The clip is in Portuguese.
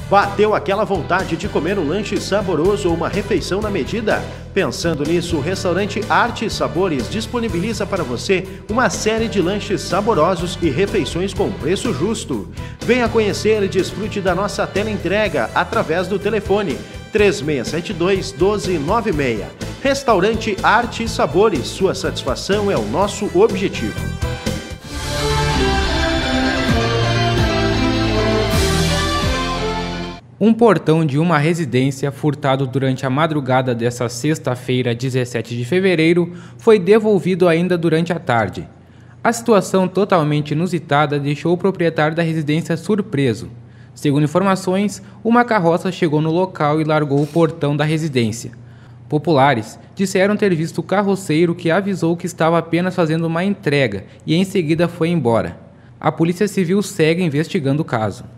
Bateu aquela vontade de comer um lanche saboroso ou uma refeição na medida? Pensando nisso, o restaurante Arte e Sabores disponibiliza para você uma série de lanches saborosos e refeições com preço justo. Venha conhecer e desfrute da nossa teleentrega através do telefone 3672-1296. Restaurante Arte e Sabores, sua satisfação é o nosso objetivo. Um portão de uma residência furtado durante a madrugada desta sexta-feira, 17 de fevereiro, foi devolvido ainda durante a tarde. A situação totalmente inusitada deixou o proprietário da residência surpreso. Segundo informações, uma carroça chegou no local e largou o portão da residência. Populares disseram ter visto o carroceiro, que avisou que estava apenas fazendo uma entrega e em seguida foi embora. A Polícia Civil segue investigando o caso.